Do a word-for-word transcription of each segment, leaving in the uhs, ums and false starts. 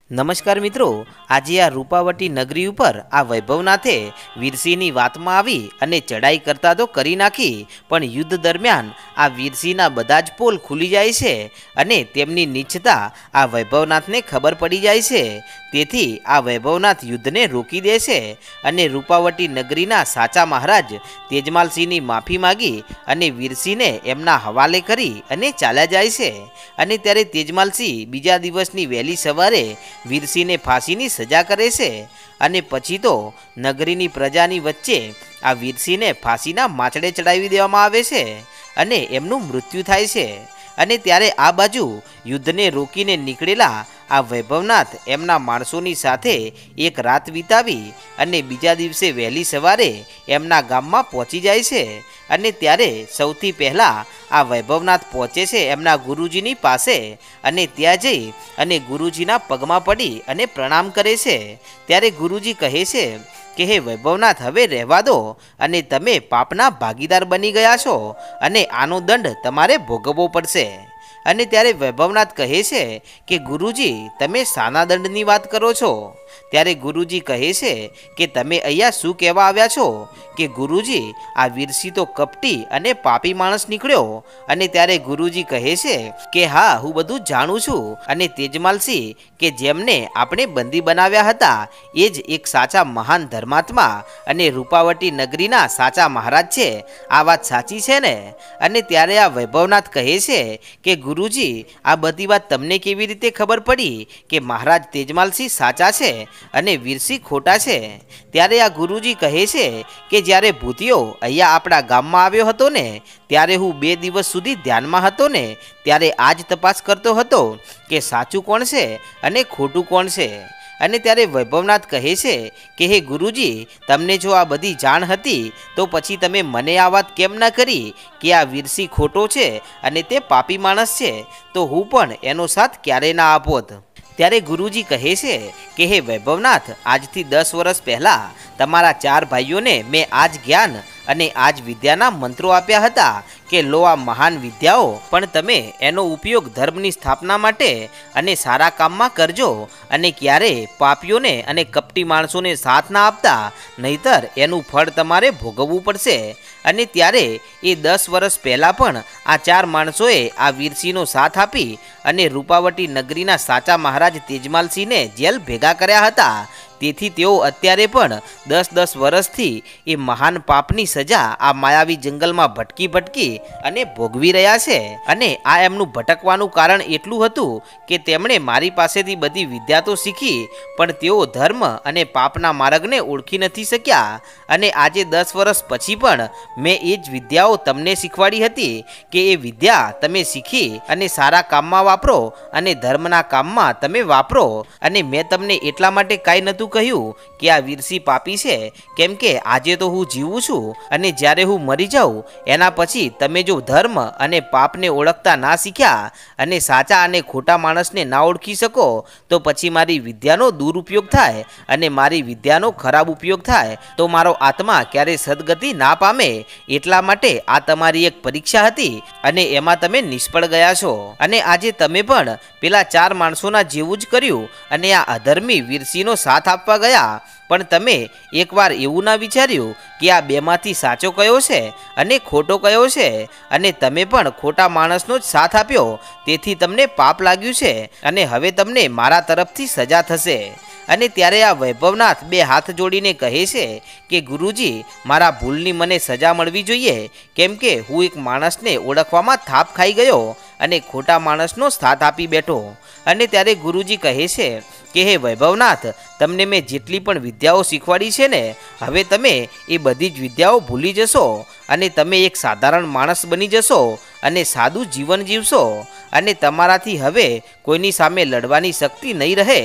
नमस्कार मित्रों, आज आ रूपावटी नगरी पर आ वैभवनाथे वीरसिंहनी वातमां आवी अने चढ़ाई करता तो करी नाखी, पण युद्ध दरमियान आ वीरसिंहना बधा ज पोल खुली जाय छे अने तेमनी नीचता आ वैभवनाथने खबर पड़ी जाय छे। तेथी आ वैभवनाथ युद्धने रोकी दे छे अने रूपावटी नगरीना साचा महाराज तेजमालसिंहनी माफी मागी अने वीरसिंहने एमना हवाले करी अने चाल्या जाय छे। अने त्यारे तेजमालसिंह बीजा दिवसनी वहेली सवारे वीरसिंहने फांसीनी सजा करे छे अने पछी तो नगरीनी प्रजानी वच्चे आ वीरसिंहने फांसीना माचड़े चढ़ावी देवामां आवे छे अने एमनुं मृत्यु थाय छे। अने त्यारे आ बाजू युद्धने रोकीने निकळेला आ वैभवनाथ एमना माणसोनी साथे एक रात वितावी अने बीजा दिवसे वहेली सवारे एमना गाममां पहोंची जाय छे। अने त्यारे सौथी पहला आ वैभवनाथ पहोंचे छे एमना गुरुजीनी पासे अने त्यां जई अने गुरुजीना पगमां पड़ी अने प्रणाम करे छे। त्यारे गुरुजी कहे छे के हे वैभवनाथ, हवे रहवा दो अने तमे पापना भागीदार बनी गया छो अने आनो दंड तमारे भोगववो पड़शे। अने त्यारे वैभवनाथ कहे छे के गुरुजी, तमे साना दंडनी वात करो छो? त्यारे गुरुजी कहे छे के तमे अहींया शुं कहेवा आव्या छो के गुरुजी, आ वीरसिंह तो कपटी अने पापी माणस निकळ्यो। अने त्यारे गुरुजी कहे छे के हाँ, हूँ बधुं जाणुं छुं अने तेजमालसिंह के जेमने आपणे बंदी बनाव्या हता ए ज एक साचा महान धर्मात्मा अने रूपावटी नगरीना साचा महाराज छे। आ वात साची छे ने? अने त्यारे आ वैभवनाथ कहे छे के गुरुजी, आ बधी वात तमने केवी रीते खबर पड़ी के महाराज तेजमालसिंह साचा छे अने वीरसिंह खोटा छे? त्यारे आ गुरुजी कहे छे के ज्यारे भूतियो अहींया आपणा गाममां आव्यो हतो ने, त्यारे हूँ बे दिवस सुधी ध्यानमां हतो ने, त्यारे आज तपास करतो हतो के साचुं कोण छे अने खोटुं कोण छे। अने त्यारे वैभवनाथ कहे छे के हे गुरुजी, तमने जो आ बधी जाण हती तो पछी तमे मने आ वात केम न करी के आ वीरसिंह खोटो छे अने ते पापी माणस छे, तो हूँ पण एनो साथ क्यारे ना आपोत। त्यारे गुरुजी कहे छे के हे वैभवनाथ, आजथी दस वर्ष पहला तमारा चार भाईओने मैं आज ज्ञान अने आज विद्याना मंत्रो आप्या हता के लो आ महान विद्याओ, पण तमे एनो उपयोग धर्मनी स्थापना माटे अने सारा काममां करजो अने क्यारे पापीओने अने कपटी माणसोने साथ ना आपता, नहीतर एनुं फळ तमारे भोगववुं पड़शे। अने त्यारे ए दस वर्ष पहला पण आ चार माणसोए आ वीरसिंहनो साथ आपी अने रूपावटी नगरीना साचा महाराज तेजमालसिंहने जेल भेगा कर्या हता। तेथी तेओ अत्यारे पण दस दस वर्षथी ए महान पापनी सजा आ मायावी जंगलमां भटकी भटकी अने भोगवी रह्या छे। अने आ एमनुं भटकवानुं कारण एटलुं हतुं के तेमणे मारी पासेथी बधी विद्या तो शीखी, पण तेओ धर्म अने पापना मार्गने ओळखी नथी शक्या। अने आजे दस वर्ष पछी पण मैं ए ज विद्याओ तमने शीखवाड़ी हती के ए विद्या तमे शीखी अने सारा काममां वापरो अने धर्मना काममां तमे वापरो। अने मैं तमने एटला माटे काई नतुं कह्युं के आ वीरसिंह पापी छे, केम के आजे तो हूँ जीवुं छुं अने ज्यारे हूँ मरी जाऊं एना पछी तमे जो धर्म अने पापने ओळखता ना शीख्या अने साचा अने खोटा माणसने ना ओळखी शको तो पछी मारी विद्यानो दुरुपयोग थाय अने मारी विद्यानो खराब उपयोग थाय, तो मारो आत्मा क्यारे सदगति ना पामे। एटला माटे आ तमारी एक परीक्षा हती अने एमां तमे निष्फळ गया छो। अने आजे तमे पण पेला चार माणसोना जेवुं ज कर्युं अने आ अधर्मी वीरसिंहनो साथ आपवा गया, पण तमे एक वार एवुं ना विचार्युं के आ बेमांथी साचो कयो छे अने खोटो कयो छे, अने तमे पण खोटा माणसनो ज साथ आप्यो, तेथी तमने पाप लाग्युं छे अने हवे तमने मारा तरफथी सजा थशे। अने त्यारे आ वैभवनाथ बे हाथ जोड़ीने कहे छे के गुरुजी, मारा भूलनी मने सजा मळवी जोईए, केम के हूँ एक माणसने ओळखवामां थाप खाई गयो अने खोटा माणसनो साथ आपी बेठो। अने त्यारे गुरुजी कहे छे के हे वैभवनाथ, तमने मैं जेटली पण विद्याओ शीखवाड़ी छे ने, हवे तमे ए बधी ज विद्याओ भूली जशो अने तमे एक साधारण माणस बनी जशो अने सादुं जीवन जीवशो अने तमाराथी हवे कोईनी सामे लड़वानी शक्ति नहीं रहे।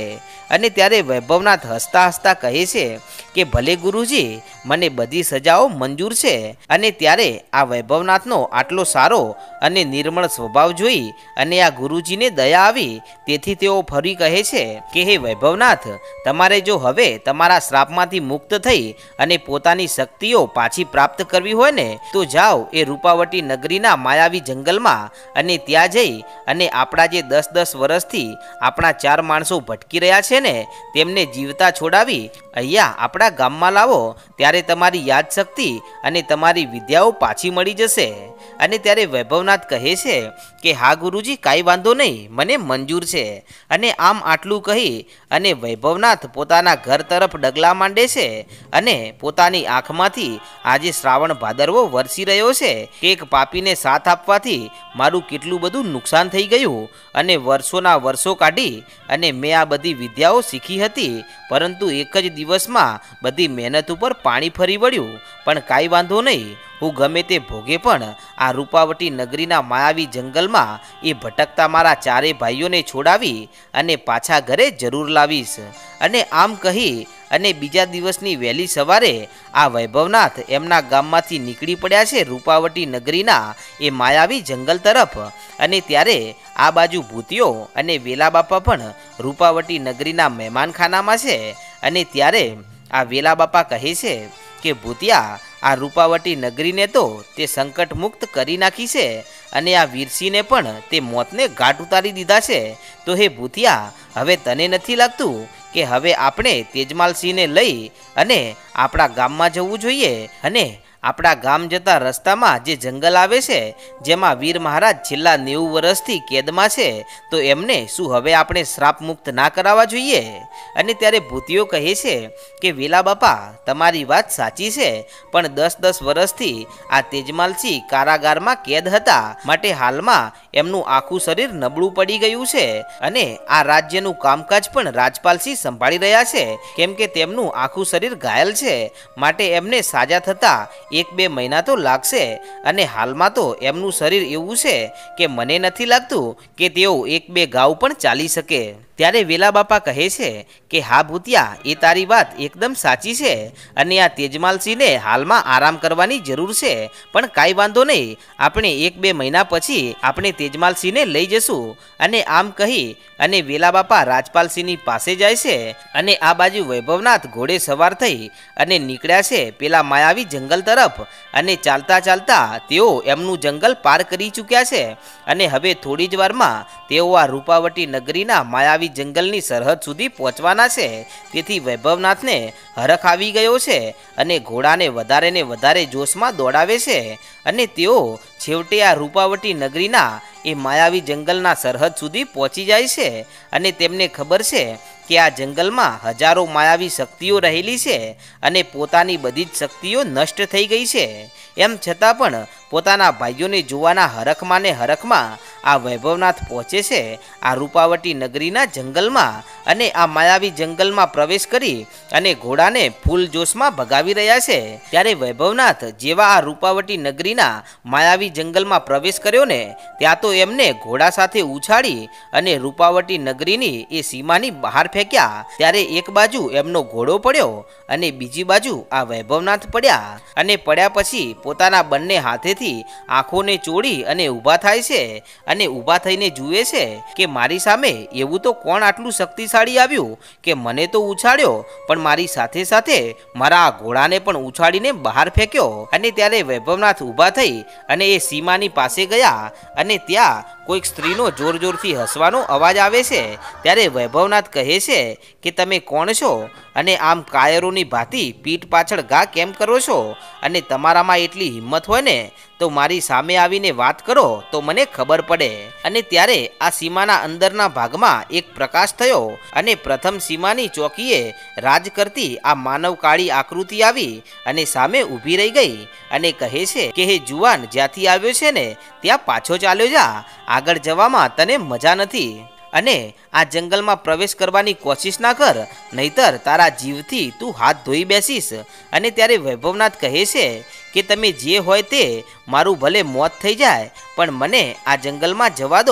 અને ત્યારે વૈભવનાથ હસતા હસતા કહે છે કે ભલે ગુરુજી, મને બધી સજાઓ મંજૂર છે. અને ત્યારે આ વૈભવનાથનો આટલો સારો અને નિર્મળ સ્વભાવ જોઈ અને આ ગુરુજીને દયા આવી, તેથી તેઓ ફરી કહે છે કે હે વૈભવનાથ, તમારે જો હવે તમારા શ્રાપમાંથી મુક્ત થઈ અને પોતાની શક્તિઓ પાછી પ્રાપ્ત કરવી હોય ને, તો જાઓ એ રૂપાવટી નગરીના માયાવી જંગલમાં અને ત્યાં જઈ અને આપણા જે દસ દસ વર્ષથી આપણા ચાર માણસો ભટકી રહ્યા છે ને, તેમને જીવતા છોડાવી અહીંયા આપણા ગામમાં લાવો, ત્યારે તમારી યાદશક્તિ અને તમારી વિદ્યાઓ પાછી મળી જશે. અને ત્યારે વૈભવનાથ કહે છે કે હા ગુરુજી, કાંઈ વાંધો નહીં, મને મંજૂર છે. અને આમ આટલું કહી અને વૈભવનાથ પોતાના ઘર તરફ ડગલા માંડે છે. અને પોતાની આંખમાંથી આજે શ્રાવણ ભાદરવો વરસી રહ્યો છે કે એક પાપીને સાથ આપવાથી મારું કેટલું બધું નુકસાન થઈ ગયું, અને વર્ષોના વર્ષો કાઢી અને મેં આ બધી વિદ્યાઓ શીખી હતી, પરંતુ એક જ દિવસમાં બધી મહેનત ઉપર પાણી ફરી વળ્યું. પણ કાંઈ વાંધો નહીં, હું ગમે તે ભોગે પણ આ રૂપાવટી નગરીના માયાવી જંગલમાં એ ભટકતા મારા ચારે ભાઈઓને છોડાવી અને પાછા ઘરે જરૂર લાવીશ. અને આમ કહી અને બીજા દિવસની વહેલી સવારે આ વૈભવનાથ એમના ગામમાંથી નીકળી પડ્યા છે રૂપાવટી નગરીના એ માયાવી જંગલ તરફ. અને ત્યારે આ બાજુ ભૂતિયો અને વેલા બાપા પણ રૂપાવટી નગરીના મહેમાનખાનામાં છે. અને ત્યારે આ વેલા બાપા કહે છે કે ભૂતિયા, આ રૂપાવટી નગરીને તો તે સંકટ મુક્ત કરી નાખી છે અને આ વીરસિંહને પણ તે મોતને ઘાટ ઉતારી દીધા છે. તો હે ભૂતિયા, હવે તને નથી લાગતું કે હવે આપણે તેજમાલસિંહને લઈ અને આપણા ગામમાં જવું જોઈએ? અને આપણા ગામ જતા રસ્તામાં જે જંગલ આવે છે, જેમાં વીર મહારાજ છેલ્લા નેવું વર્ષથી કેદમાં છે, તો એમને શું હવે આપણે શ્રાપ મુક્ત ના કરાવવા જોઈએ? અને ત્યારે ભૂતિયો કહે છે કે વેલા બાપા, તમારી વાત સાચી છે, પણ દસ દસ વર્ષથી આ તેજમાલસિંહ કારાગારમાં કેદ હતા, માટે હાલમાં એમનું આખું શરીર નબળું પડી ગયું છે. અને આ રાજ્યનું કામકાજ પણ રાજપાલસિંહ સંભાળી રહ્યા છે, કેમ કે તેમનું આખું શરીર ઘાયલ છે, માટે એમને સાજા થતા એક બે મહિના તો લાગશે. અને હાલમાં તો એમનું શરીર એવું છે કે મને નથી લાગતું કે તેઓ એક બે ગાઉ પણ ચાલી શકે. ત્યારે વેલા બાપા કહે છે કે હા ભૂતિયા, એ તારી વાત એકદમ સાચી છે, અને આ તેજમાલસિંહને હાલમાં આરામ કરવાની જરૂર છે. પણ કાંઈ વાંધો નહીં, આપણે એક બે મહિના પછી આપણે તેજમાલસિંહને લઈ જશું. અને આમ કહી અને વેલા બાપા રાજપાલસિંહની પાસે જાય છે. અને આ બાજુ વૈભવનાથ ઘોડે સવાર થઈ અને નીકળ્યા છે પેલા માયાવી જંગલ તરફ. અને ચાલતા ચાલતા તેઓ એમનું જંગલ પાર કરી ચૂક્યા છે. અને હવે થોડી જ વારમાં તેઓ આ રૂપાવટી નગરીના માયાવી જંગલની સરહદ સુધી પહોંચવાના છે. તેથી વૈભવનાથને હરખ આવી ગયો છે અને ઘોડાને વધારે ને વધારે જોશમાં દોડાવે છે. અને તેઓ છેવટે આ રૂપાવટી નગરીના એ માયાવી જંગલના સરહદ સુધી પહોંચી જાય છે. અને તેમને ખબર છે કે આ જંગલમાં હજારો માયાવી શક્તિઓ રહેલી છે અને પોતાની બધી જ શક્તિઓ નષ્ટ થઈ ગઈ છે. એમ છતાં પણ પોતાના ભાઈઓને જોવાના હરખમાં ને હરખમાં આ વૈભવનાથ પહોંચે છે આ રૂપાવટી નગરીના જંગલમાં. અને આ માયાવી જંગલમાં પ્રવેશ કરી અને ઘોડાને ફૂલ જોશમાં ભગાવી રહ્યા છે. ત્યારે વૈભવનાથ જેવા આ રૂપાવટી નગરીના માયાવી જંગલમાં પ્રવેશ કર્યો ને, ત્યાં તો એમને ઘોડા સાથે ઉછાળી અને રૂપાવટી નગરીની એ સીમાની બહાર ફેંક્યા. ત્યારે એક બાજુ એમનો ઘોડો પડ્યો અને બીજી બાજુ આ વૈભવનાથ પડ્યા. અને પડ્યા પછી પોતાના બંને હાથેથી આંખોને ચોળી અને ઊભા થાય છે. અને ઊભા થઈને જુએ છે કે મારી સામે એવું તો કોણ આટલું શક્તિશાળી આવ્યું કે મને તો ઉછાળ્યો, પણ મારી સાથે સાથે મારા આ ઘોડાને પણ ઉછાળીને બહાર ફેંક્યો. અને ત્યારે વૈભવનાથ ઊભા થઈ અને એ સીમાની પાસે ગયા. અને ત્યાં કોઈક સ્ત્રીનો જોર જોરથી હસવાનો અવાજ આવે છે. ત્યારે વૈભવનાથ કહે છે કે તમે કોણ છો અને આમ કાયરોની ભાંતિ પીઠ પાછળ ઘા કેમ કરો છો? અને તમારામાં એટલી હિંમત હોય ને તો મારી સામે આવીને વાત કરો તો મને ખબર પડે. અને ત્યારે આ સીમાના અંદરના ભાગમાં એક પ્રકાશ થયો અને પ્રથમ સીમાની ચોકીએ રાજ કરતી આ માનવ કાળી આકૃતિ આવી અને સામે ઊભી રહી ગઈ અને કહે છે કે હે જુવાન, જ્યાંથી આવ્યો છે ને ત્યાં પાછો ચાલ્યો જા, આગળ જવામાં તને મજા નથી. અને આ જંગલમાં પ્રવેશ કરવાની કોશિશ ના કર, નહીતર તારા જીવથી તું હાથ ધોઈ બેસીશ. અને ત્યારે વૈભવનાથ કહે છે કે તમે જે હોય તે, મારું ભલે મોત થઈ જાય પણ મને આ જંગલમાં જવા દો,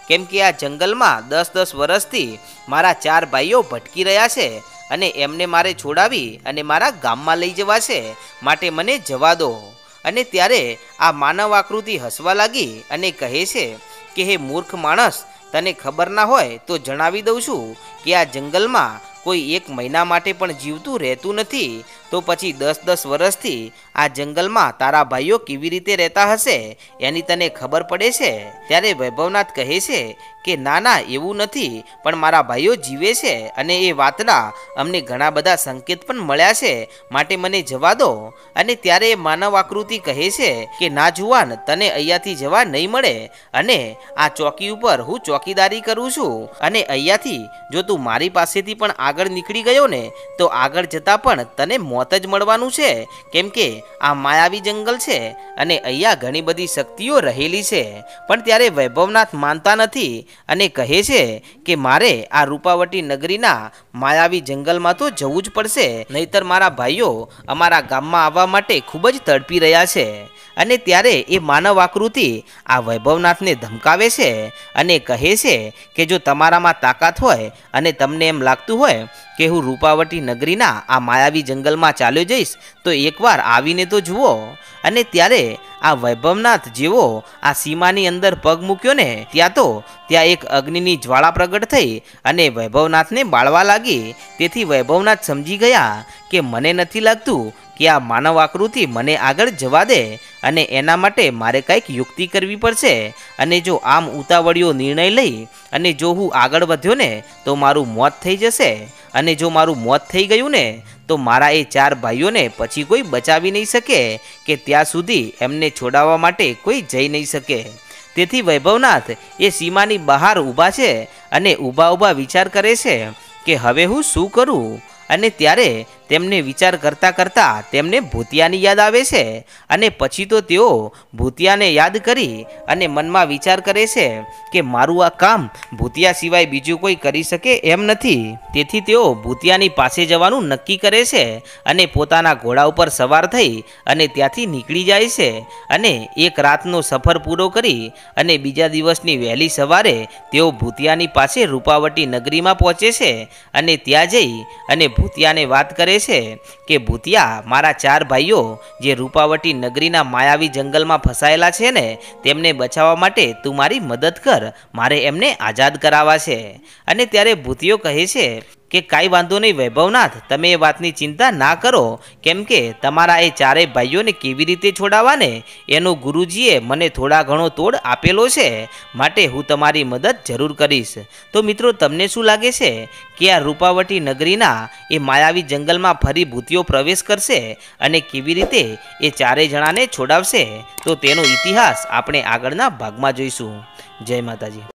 કેમ કે આ જંગલમાં દસ દસ વર્ષથી મારા ચાર ભાઈઓ ભટકી રહ્યા છે અને એમને મારે છોડાવી અને મારા ગામમાં લઈ જવા છે, માટે મને જવા દો. અને ત્યારે આ માનવ આકૃતિ હસવા લાગી અને કહે છે કે હે મૂર્ખ માણસ, તને ખબર ના હોય તો જણાવી દઉં છું કે આ જંગલમાં કોઈ એક મહિના માટે પણ જીવતું રહેતું નથી. તો પછી દસ દસ વર્ષથી આ જંગલમાં તારા ભાઈઓ કેવી રીતે રહેતા હશે એની તને ખબર પડે છે? ત્યારે વૈભવનાથ કહે છે કે ના ના, એવું નથી, પણ મારા ભાઈઓ જીવે છે અને એ વાતના અમને ઘણા બધા સંકેત પણ મળ્યા છે, માટે મને જવા દો. અને ત્યારે માનવ આકૃતિ કહે છે કે ના જુવાન, તને અહીંયાથી જવા નહીં મળે, અને આ ચોકી ઉપર હું ચોકીદારી કરું છું, અને અહીંયાથી જો તું મારી પાસેથી પણ આગળ નીકળી ગયો ને તો આગળ જતાં પણ તને મોત જ મળવાનું છે, કેમ કે આ માયાવી જંગલ છે અને અહીંયા ઘણી બધી શક્તિઓ રહેલી છે. પણ ત્યારે વૈભવનાથ માનતા નથી અને કહે છે કે મારે આ રૂપાવટી નગરીના માયાવી જંગલમાં તો જવું જ પડશે, નહીતર મારા ભાઈઓ અમારા ગામમાં આવવા માટે ખૂબ જ તડપી રહ્યા છે. અને ત્યારે એ માનવ આકૃતિ આ વૈભવનાથને ધમકાવે છે અને કહે છે કે જો તમારામાં તાકાત હોય અને તમને એમ લાગતું હોય કે હું રૂપાવટી નગરીના આ માયાવી જંગલમાં ચાલ્યો જઈશ તો એકવાર આવીને તો જુઓ. અને ત્યારે આ વૈભવનાથ જેવો આ સીમાની અંદર પગ મૂક્યો ને ત્યાં તો ત્યાં એક અગ્નિની જ્વાળા પ્રગટ થઈ અને વૈભવનાથને બાળવા લાગી. તેથી વૈભવનાથ સમજી ગયા કે મને નથી લાગતું કે આ માનવ આકૃતિ મને આગળ જવા દે, અને એના માટે મારે કંઈક યુક્તિ કરવી પડશે. અને જો આમ ઉતાવળિયો નિર્ણય લઈ અને જો હું આગળ વધ્યો ને તો મારું મોત થઈ જશે, અને જો મારું મોત થઈ ગયું ને તો મારા એ ચાર ભાઈઓને પછી કોઈ બચાવી નહીં શકે કે ત્યાં સુધી એમને છોડાવવા માટે કોઈ જઈ નહીં શકે. તેથી વૈભવનાથ એ સીમાની બહાર ઊભા છે અને ઊભા ઊભા વિચાર કરે છે કે હવે હું શું કરું. અને ત્યારે તેમને વિચાર કરતાં કરતાં તેમને ભૂતિયાની યાદ આવે છે, અને પછી તો તેઓ ભૂતિયાને યાદ કરી અને મનમાં વિચાર કરે છે કે મારું આ કામ ભૂતિયા સિવાય બીજું કોઈ કરી શકે એમ નથી. તેથી તેઓ ભૂતિયાની પાસે જવાનું નક્કી કરે છે અને પોતાના ઘોડા ઉપર સવાર થઈ અને ત્યાંથી નીકળી જાય છે. અને એક રાતનો સફર પૂરો કરી અને બીજા દિવસની વહેલી સવારે તેઓ ભૂતિયાની પાસે રૂપાવટી નગરીમાં પહોંચે છે, અને ત્યાં જઈ અને ભૂતિયાને વાત કરે છે કે ભૂતિયા, મારા ચાર ભાઈઓ જે રૂપાવટી નગરીના માયાવી જંગલમાં ફસાયેલા છે ને તેમને બચાવવા માટે તું મારી મદદ કર, મારે એમને આઝાદ કરાવવા છે. અને ત્યારે ભૂતિયો કહે છે કે કાંઈ વાંધો નહીં વૈભવનાથ, તમે એ વાતની ચિંતા ના કરો, કેમ કે તમારા એ ચારેય ભાઈઓને કેવી રીતે છોડાવવા ને એનો ગુરુજીએ મને થોડા ઘણો તોડ આપેલો છે, માટે હું તમારી મદદ જરૂર કરીશ. તો મિત્રો, તમને શું લાગે છે કે આ રૂપાવટી નગરીના એ માયાવી જંગલમાં ફરી ભૂતિયો પ્રવેશ કરશે અને કેવી રીતે એ ચારેય જણાને છોડાવશે? તો તેનો ઇતિહાસ આપણે આગળના ભાગમાં જોઈશું. જય માતાજી.